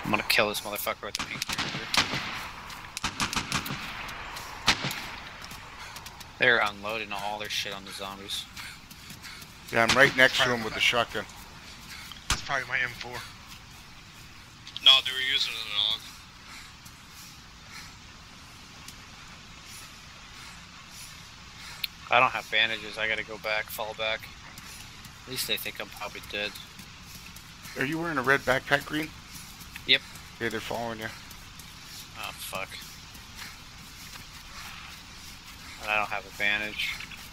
I'm gonna kill this motherfucker with the pink ranger. They're unloading all their shit on the zombies. Yeah, I'm right next to him with the shotgun. That's probably my M4. No, they were using an AUG. I don't have bandages, I gotta go back, fall back. At least they think I'm probably dead. Are you wearing a red backpack, Green? Yep. Okay, they're following you. Oh, fuck. And I don't have a bandage.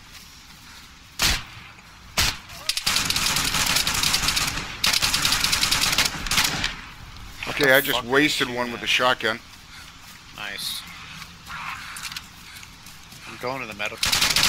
Okay, I just wasted one with the shotgun. Nice. I'm going to the medical.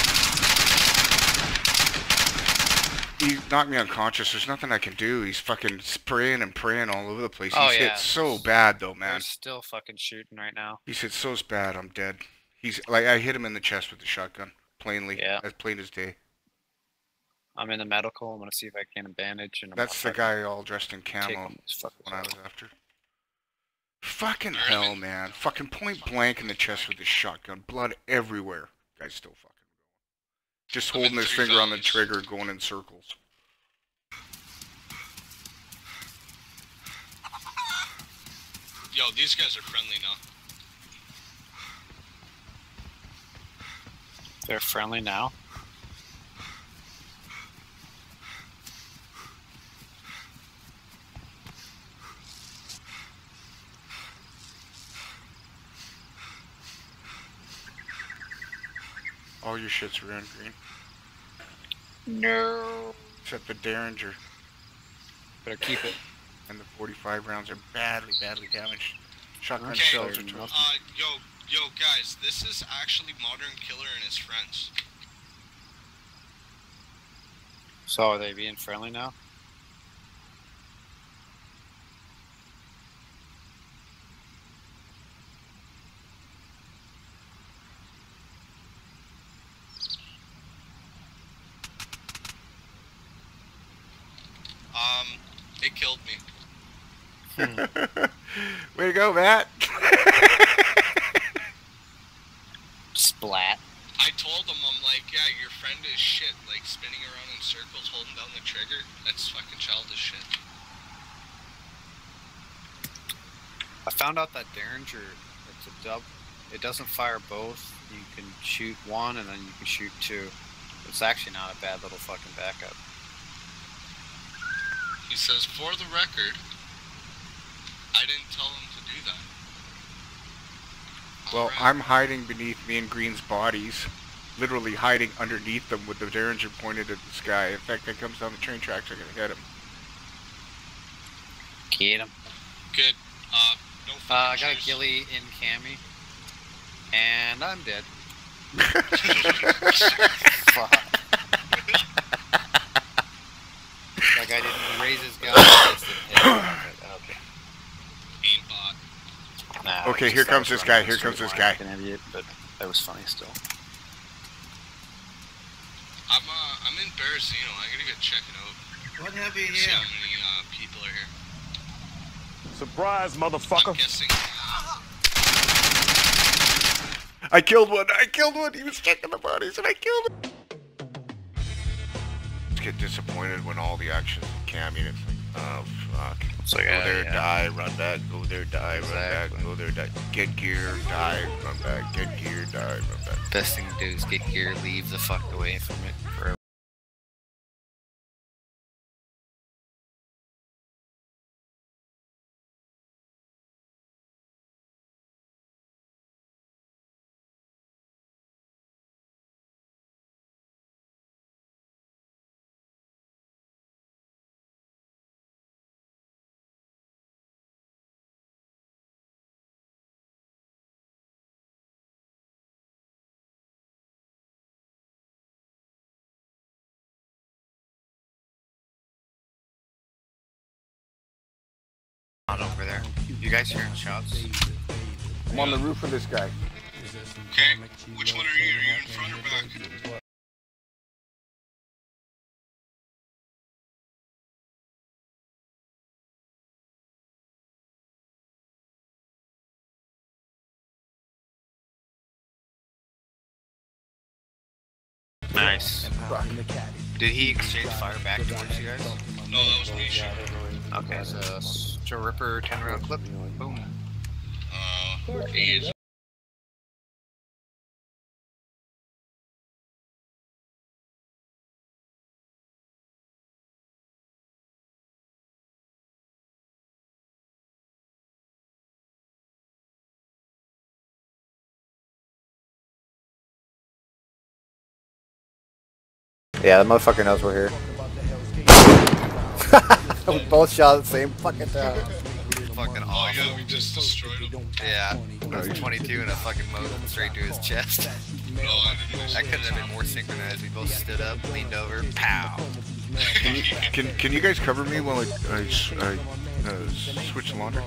He knocked me unconscious. There's nothing I can do. He's fucking spraying and praying all over the place. Oh, He's hit so bad, though, man. They're still fucking shooting right now. He's hit so bad, I'm dead. He's like, I hit him in the chest with the shotgun. Plainly. Yeah. As plain as day. I'm in the medical. I'm gonna see if I can bandage. And That's the guy all dressed in camo when I was after. Fucking hell, man. Fucking point blank in the chest with the shotgun. Blood everywhere. Guy's still fucking going. Just holding his finger on the trigger, going in circles. Yo, these guys are friendly now. They're friendly now? All your shit's ruined, Green. No. Except the Derringer. Better keep it. And the 45 rounds are badly, badly damaged. Shotgun Okay, shells are toast. yo, guys, this is actually Modernkilla and his friends. So are they being friendly now? They killed me. Way to go, Matt. Splat. I told them, I'm like, yeah, your friend is shit, like spinning around in circles holding down the trigger. That's fucking childish shit. I found out that Derringer, it's a dub. It doesn't fire both. You can shoot one and then you can shoot two. It's actually not a bad little fucking backup. He says, for the record, I didn't tell him to do that. Well, I'm hiding beneath me and Green's bodies. Literally hiding underneath them with the Derringer pointed at the sky. In fact, that comes down the train tracks, I'm gonna hit him. Get him. Good. No I got a ghillie in cami. And I'm dead. Fuck. Like I didn't raise his gun. Okay. Aimbot. Nah, Okay, here comes this guy. Here comes this guy. An idiot, but that was funny still. I'm in Bearzino. I gotta go check it out. What have you See here? how many people are here. Surprise, motherfucker. I'm guessing. I killed one. I killed one. He was checking the bodies, and I killed him. Just get disappointed when all the action's in cami, and it's like, oh fuck. It's like, Go there, die, run back. Go there, die, run back. Go there, die. Get gear, die, run back. Get gear, die, run back. Best thing to do is get gear, leave the fuck away from it forever. Not over there. You guys hearing shots? I'm on the roof of this guy. Okay, which one are you? Are you in front or back? Nice. Did he exchange fire back towards you guys? No, that was me shooting. Okay, so Ripper 10-round clip. Boom. He is. Yeah, the motherfucker knows we're here. We both shot at the same fucking time. Fucking Oh awesome. yeah, we just destroyed him. Yeah, that was 22 and a fucking motor straight to his chest. No, I didn't. That couldn't have been more synchronized. We both stood up, leaned over, pow. Can you guys cover me while I switch the laundry?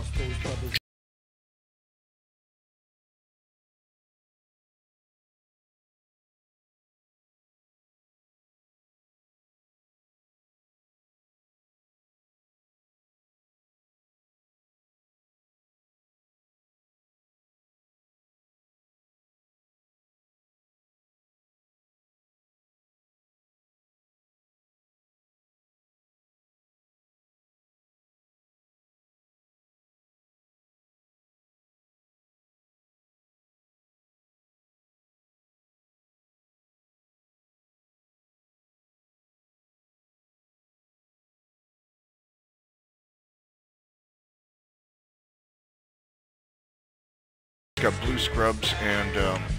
Got blue scrubs and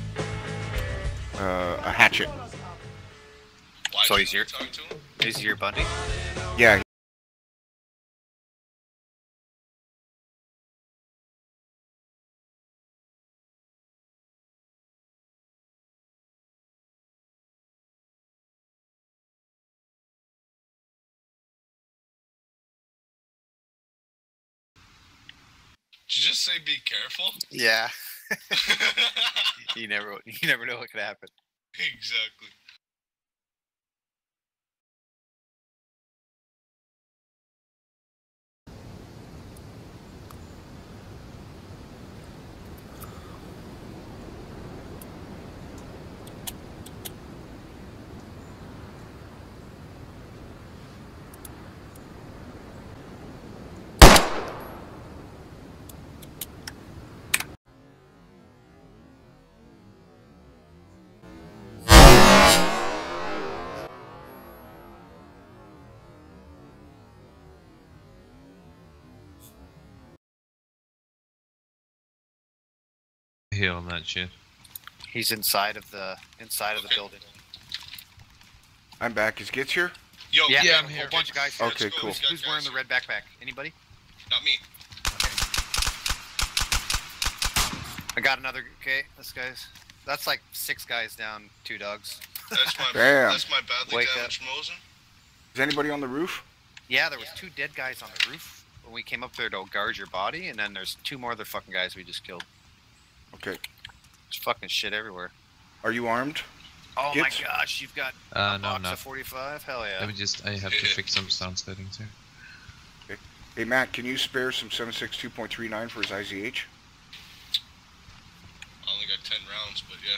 a hatchet. Why So did he's you here? talk to him? Is your buddy? Yeah. Did you just say be careful? Yeah. You never know what could happen. Exactly. Heal on that shit. He's inside of the building. I'm back. Is Gitz here? Yo, Yeah, yeah, I'm here. A whole bunch of guys here. Okay, cool. Who's wearing the red backpack? Anybody? Not me. I got another. Okay, that's like 6 guys down, 2 dogs. That's my Damn. that's my badly Wake damaged Mosin. Is anybody on the roof? Yeah, there was 2 dead guys on the roof when we came up there to guard your body, and then there's 2 more other fucking guys we just killed. Okay. There's fucking shit everywhere. Are you armed? Oh Gitz? my gosh, you've got a No, box not. of 45? Hell yeah. Let me just, I have to fix some sound settings here. Hey Matt, can you spare some 7.62.39 for his IZH? I only got 10 rounds, but yeah.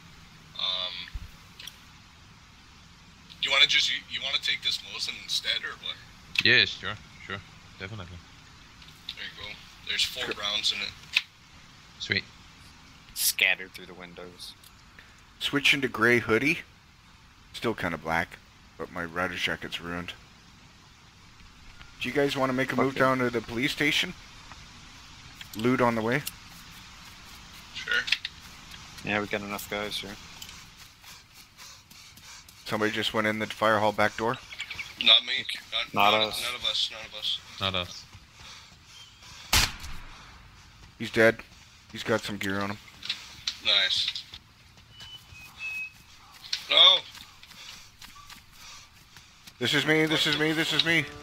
You want to take this Mosin instead, or what? Yeah, sure, definitely. There you go. There's 4 rounds in it. Sweet. Scattered through the windows. Switch into gray hoodie. Still kind of black, but my rider's jacket's ruined. Do you guys want to make a move down to the police station? Loot on the way? Sure. Yeah, we got enough guys here. Somebody just went in the fire hall back door? Not me. Not us. None of us. None of us. Not us. He's dead. He's got some gear on him. Nice. No. This is me, this is me, this is me.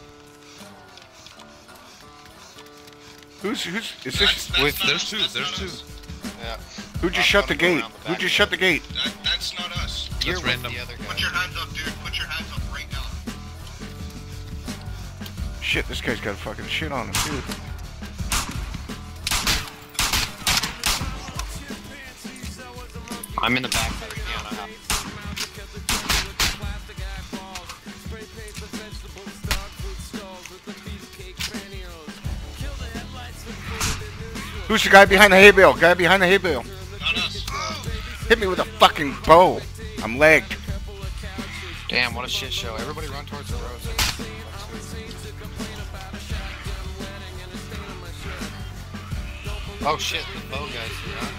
Who's, is this? There's two. Yeah. Who just shut the gate? Who just shut the gate? That's not us. You're That's with random. the other guy. Put your hands up, dude. Put your hands up right now. Shit, this guy's got fucking shit on him, too. I'm in the back of the piano house. Who's the guy behind the hay bale? Guy behind the hay bale. Not us. Hit me with a fucking bow. I'm lagged. Damn, what a shit show. Everybody run towards the road. Oh shit, the bow guys.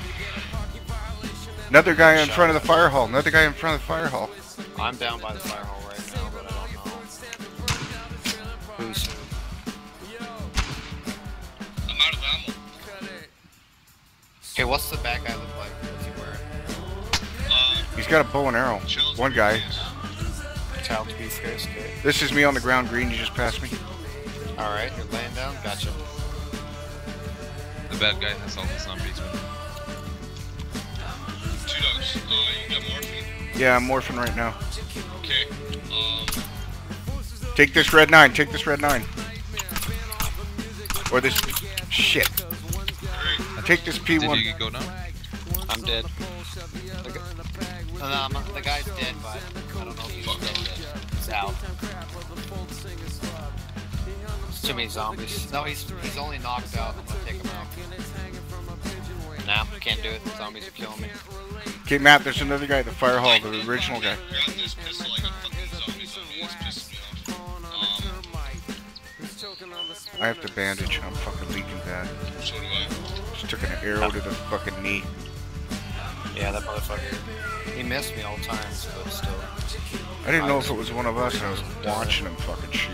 Another guy in front of the fire hall. Another guy in front of the fire hall. I'm down by the fire hall right now, but I don't know who's who. I'm out of ammo. Okay, what's the bad guy look like? What's he wearing? He's got a bow and arrow. One guy. Child briefcase, okay. This is me on the ground green. You just passed me. Alright, you're laying down? Gotcha. The bad guy has all the zombies with him. 2 dogs. You got morphine? Yeah, I'm morphing right now. Okay. Take this red 9. Take this red 9. Or this shit. Take this P1. Did you go down? I'm dead. The guy's dead, but I don't know if he's dead. He's out. There's too many zombies. No, he's only knocked out. I'm gonna take him out. Nah, can't do it. The zombies are killing me. Okay, Matt, there's another guy at the fire hall, the original guy. Grab this pistol, I got fucking zombies on me. It's pissing me off. I have to bandage. I'm fucking leaking bad. So do I. Just took an arrow to the fucking knee. Yeah, that motherfucker. He missed me all times, but still. I didn't know if it was one of us, and I was watching him fucking shoot me.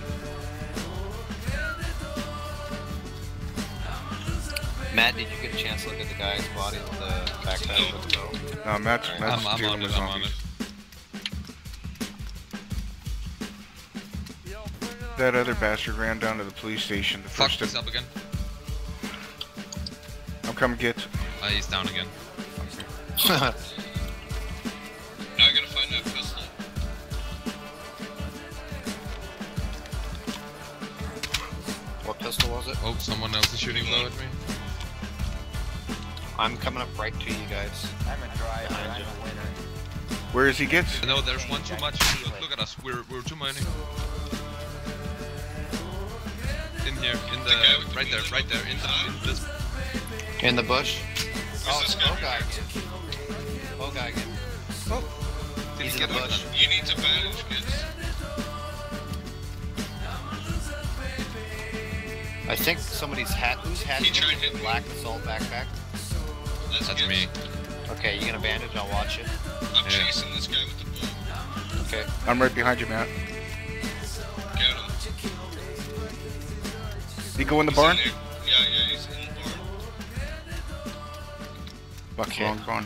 Matt, did you get a chance to look at the guy's body with the backpack with the bow? No, Matt's I'm dealing on with it, I'm on zombies. it. That other bastard ran down to the police station. The Fuck, first he's up again. I'm coming get. He's down again. Now I gotta find that pistol. What pistol was it? Oh, someone else is shooting low at me. I'm coming up right to you guys. I'm a driver. Behind I'm you. a winner. Where is he gets? No, there's one too much. Look at us. We're too many. In here, in the right there, in this. In the bush. Oh, this it's guy bow right guy again. Bow guy again. Oh, He's in get the out bush. then. You need to bandage, kids. I think somebody's hat. Whose hat He is tried in hitting the me. black assault backpack? That's kids. me. Okay, you gonna bandage? I'll watch it. I'm Yeah. chasing this guy with the bull. Okay. I'm right behind you, Matt. Get him. He go in the He's barn? in there. Yeah, he's in the barn. Fuck, wrong barn.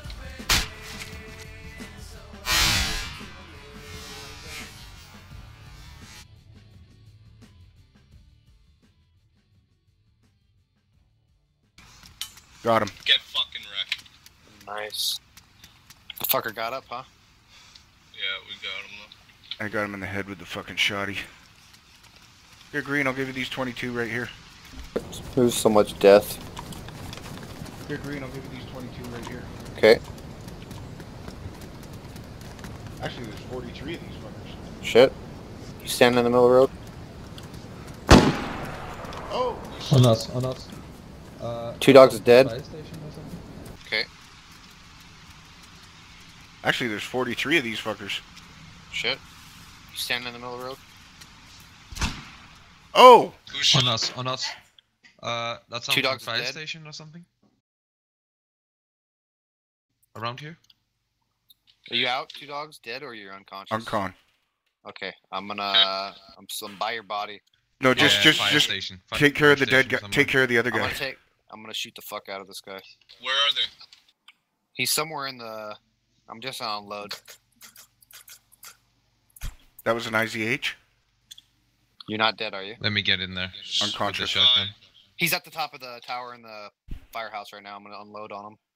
Got him. Get fucking wrecked. Nice. The fucker got up, huh? Yeah, we got him though. I got him in the head with the fucking shotty. Here, Green, I'll give you these 22 right here. There's so much death. Here, Green, I'll give you these 22 right here. Okay. Actually, there's 43 of these fuckers. Shit. You standing in the middle of the road? Oh! On us, on us. 2 dogs is dead. Fire station or something? Okay. Actually, there's 43 of these fuckers. Shit. You standing in the middle of the road? Oh! Who's shot? On us. That's Two on dogs fire dead. station or something. Around here. Are you out? 2 dogs dead or you're unconscious? Uncon. Okay. I'm by your body. No, Fire just station. take care of the Fire dead guy. station Take care of the other guy. I'm gonna shoot the fuck out of this guy. Where are they? He's somewhere in the. I'm just on load. That was an IZH? You're not dead, are you? Let me get in there. Unconscious. With the shotgun. He's at the top of the tower in the firehouse right now. I'm gonna unload on him.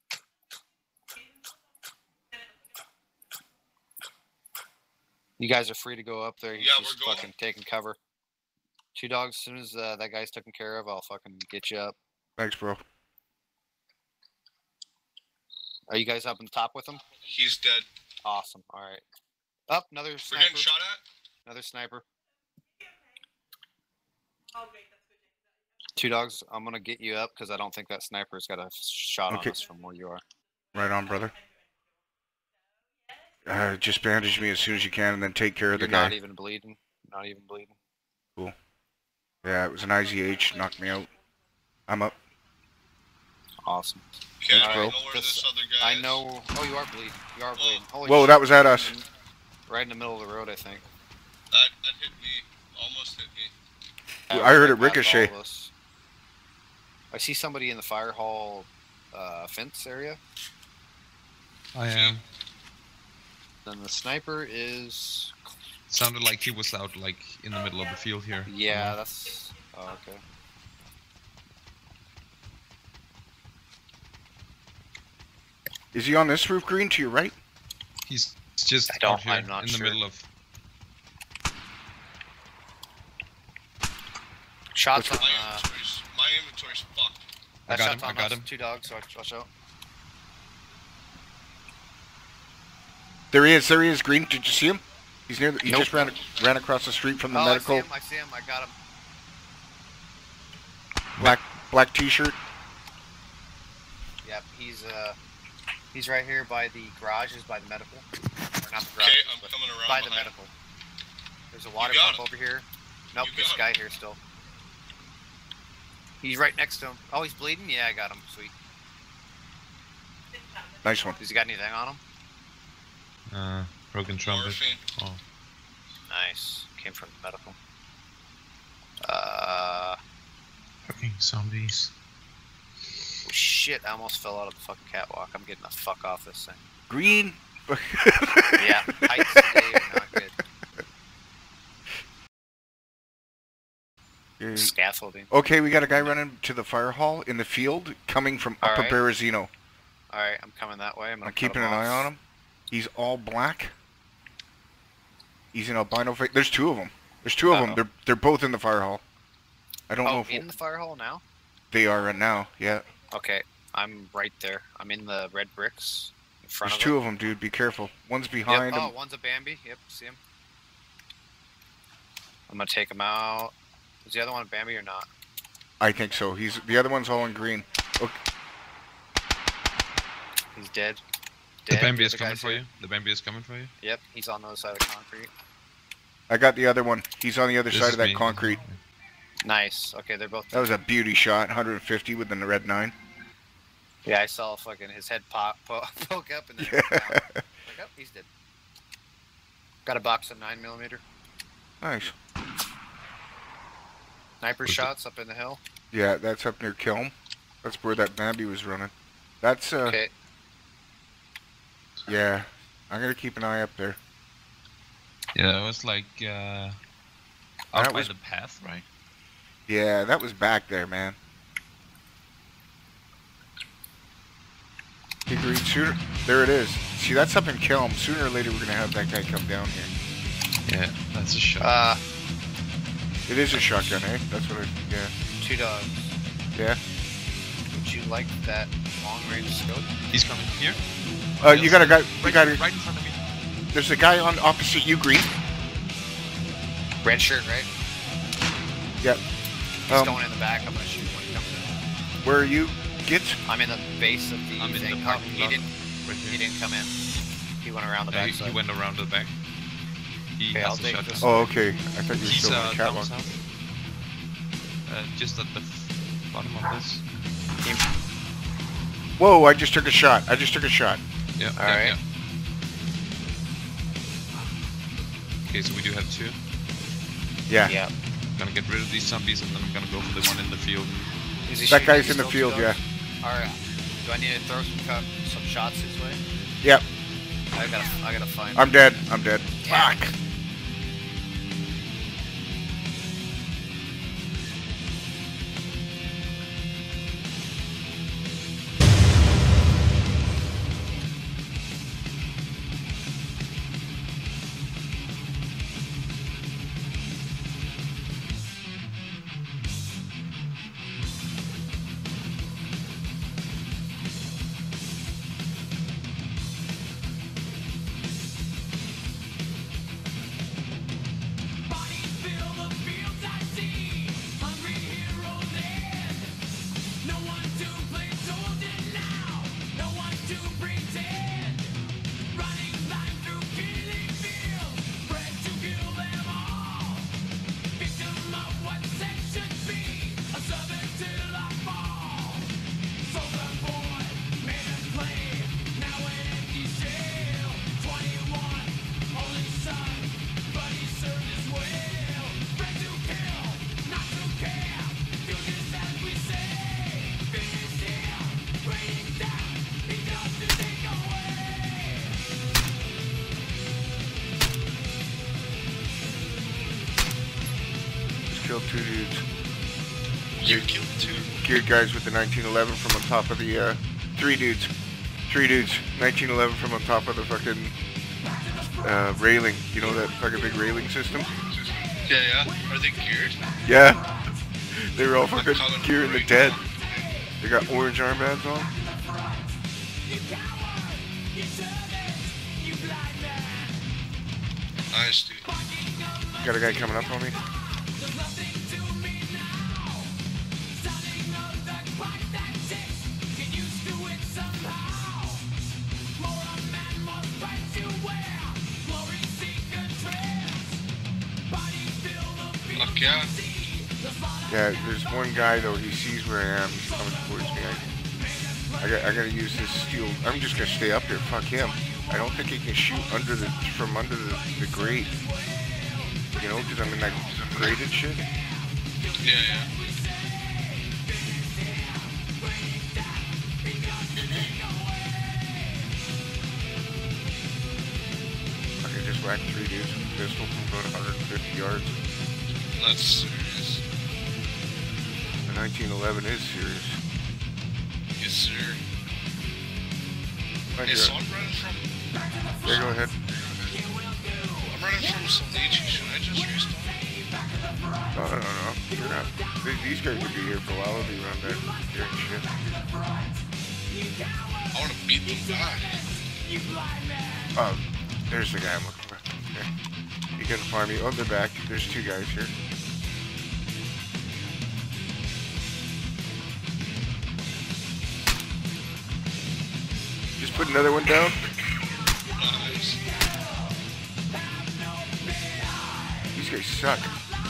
You guys are free to go up there. He's Yeah, just we're going. fucking taking cover. 2 dogs. As soon as that guy's taken care of, I'll fucking get you up. Thanks, bro. Are you guys up on the top with him? He's dead. Awesome. All right. Up, another We're sniper. getting shot at? Another sniper. Two dogs, I'm gonna get you up because I don't think that sniper's got a shot on us from where you are. Right on, brother. Just bandage me as soon as you can, and then take care of the guy. Not even bleeding. Not even bleeding. Cool. Yeah, it was an IZH. Knocked me out. I'm up. Awesome. Okay, Thanks, I bro. know where this other guy is. I know. Oh, you are bleeding. You are bleeding. Holy Whoa, shit. that was at us. Right in the middle of the road, I think. That hit me. Almost hit me. I heard it ricochet. I see somebody in the fire hall fence area. I am. Then the sniper is... Sounded like he was out, like, in the middle of the field here. Yeah, that's... Oh, okay. Is he on this roof, Green, to your right? He's just I'm out here not in sure. the middle of... Shots on... My inventory's fucked. I got him. Two dogs, watch out. There he is, Green. Did you see him? He's near. He just ran across the street from the medical. I see him. I got him. Black T-shirt. Yep, he's right here by the garages, by the medical. Or not the garage, Okay, I'm coming around by the behind. medical. There's a water got pump him. over here. Nope, You there's a got guy here still. He's right next to him. Oh, he's bleeding? Yeah, I got him. Sweet. Nice one. Has he got anything on him? Broken trumpet. Morphine. Oh. Nice. Came from the medical. Fucking zombies. Oh, shit, I almost fell out of the fucking catwalk. I'm getting the fuck off this thing. Green. Yeah, heights today are not good. Scaffolding. Okay, we got a guy running to the fire hall in the field, coming from Upper Alright. Berezino. Alright, I'm coming that way. I'm keeping an eye on him. He's all black. He's in albino face. There's two of them. They're both in the fire hall. I don't know if in the fire hall now? they are now. Yeah. Okay, I'm right there. I'm in the red bricks in front There's of two of them, dude. Be careful. One's behind him. Oh, one's a Bambi. Yep, see him. I'm gonna take him out. Is the other one a Bambi or not? I think so. The other one's all in green. Okay. He's dead. The Dead. Bambi is other coming guy's for here. you. The Bambi is coming for you. Yep, he's on the other side of the concrete. I got the other one. He's on the other This side is of that me. concrete. Nice. Okay, they're both. That was a beauty shot. 150 with the red 9. Yeah, I saw fucking his head poke up and then. Yeah. Like, oh, he's dead. Got a box of 9mm. Nice. Sniper shots up in the hill. Yeah, that's up near Kiln. That's where that Bambi was running. That's Okay. Yeah, I'm gonna keep an eye up there. Yeah, it was like out That by was- the path, right? Yeah, that was back there, man. Hey, Green, sooner. There it is. See, that's up in Kiln. Sooner or later, we're gonna have that guy come down here. Yeah, that's a shot. It is a shotgun, eh? That's what I. Yeah. Two dogs. Yeah. Would you like that long-range scope? He's coming here. You got a guy. You got right in front of me. There's a guy on opposite you, Green. Red shirt, right? Yep. He's going in the back. I'm gonna shoot when he comes in. Where are you? Get. I'm in the base of the I'm in thing. the parking he lot. didn't. Right here. He didn't come in. He went around the Yeah, back. he went around the back. He Okay, I'll has a take shotgun. this. Oh, okay. I thought you were He's still on the down catwalk. south. Just at the bottom of this. Whoa! I just took a shot. Yeah. All right. Yeah. Okay, so we do have two. Yeah. Yeah. I'm gonna get rid of these zombies and then I'm gonna go for the one in the field. Is he That shooting guy's at in the you field. still, Yeah. Doug? All right. Do I need to throw some shots his way? Yep. I gotta find. I'm dead. I'm dead. Yeah. Fuck. Killed 2 dudes. You killed 2. Geared guys with the 1911 from on top of the, 3 dudes. 3 dudes. 1911 from on top of the fucking, railing. You know that fucking big railing system? Yeah. Are they geared? Yeah. They were all fucking gearing the dead. They got orange armbands on. Nice, dude. Got a guy coming up on me. Fuck yeah. Yeah, there's one guy though, he sees where I am, he's coming towards me. I gotta use this steel. I'm just gonna stay up here, fuck him. I don't think he can shoot from under the grate. You know, because I'm in that grated shit. Yeah. I can just whack 3 dudes with a pistol from about 150 yards. That's serious. The 1911 is serious. Yes, sir. Thank Hey, you. so I'm running from... Yeah, go ahead. I'm running from Salichi. Should I just restart? No. You're not. These guys could be here for a while. They'll be around back here and shit. I want to beat them back. Oh, there's the guy I'm looking for. Okay. You can find me. Oh, they're back. There's 2 guys here. Just put another one down. Nice. These guys suck.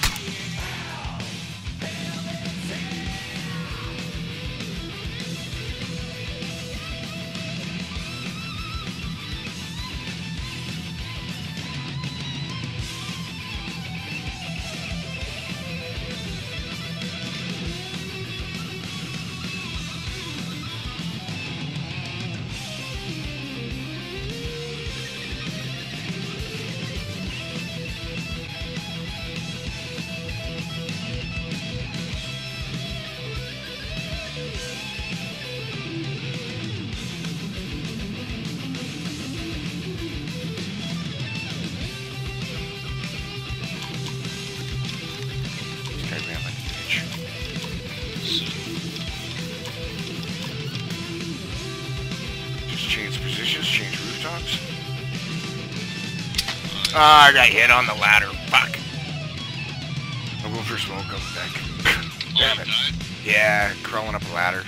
Ah, I got hit on the ladder. Fuck. I'll go for smoke up back. Damn it. Yeah, crawling up a ladder.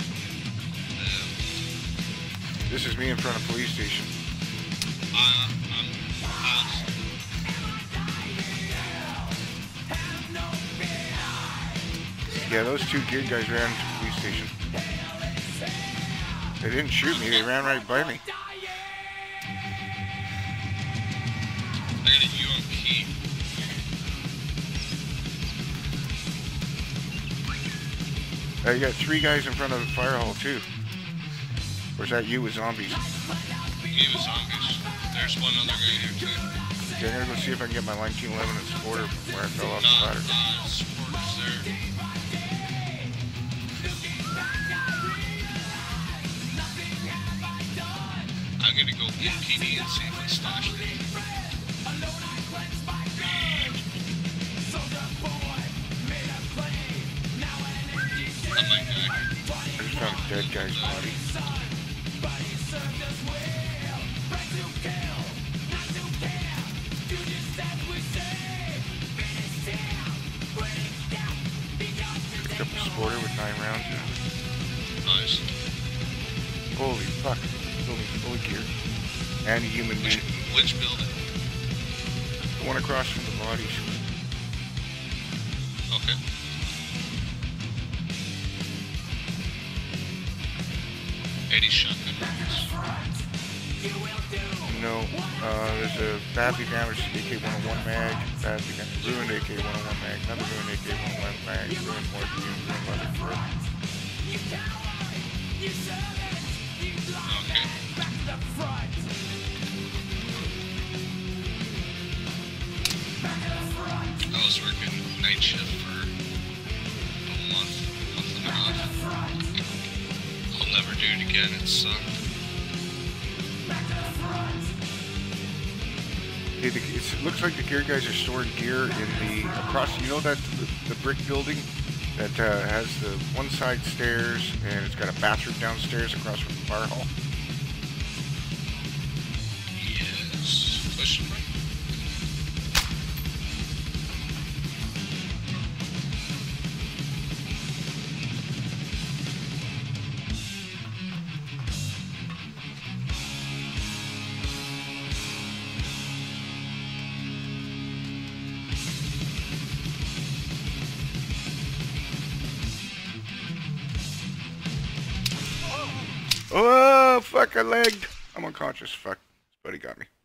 This is me in front of police station. Yeah, those 2 geared guys ran to the police station. They didn't shoot me, they ran right by me. I got a UMP. You got 3 guys in front of the fire hall too. Or is that you with zombies? Me with zombies. There's one other guy here too. Okay, I'm gonna go see if I can get my 1911 and supporter from where I fell off the ladder. Supporter's there. I'm gonna go get PD and see if it's stashed there. I'm like, I just found a dead guy's body. Picked up a supporter with 9 rounds in it. nice. Holy fuck. Fully geared. And a human meat. Which building? The one across from the bodies. Okay. Shotgun rounds. No, there's a badly damaged AK-101 mag, ruined AK-101 mag, another ruined AK-101 mag, ruined morphine, ruined leather grip. Okay. I was working night shift for I'll never do it again. It sucked. Hey, it looks like the gear guys are storing gear in the across. You know that the brick building that has the one side stairs and it's got a bathroom downstairs across from the fire hall. Yes. Question mark? Oh, fuck, I lagged. I'm unconscious. Fuck. Buddy got me.